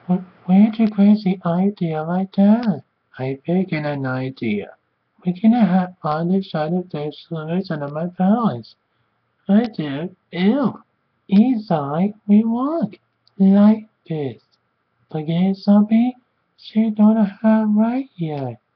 Where'd you crazy idea like that? I picking an idea. We can have other side of the solution of my palace. I do. Ew. Inside we walk. Like this. Forget something? She don't have right yet.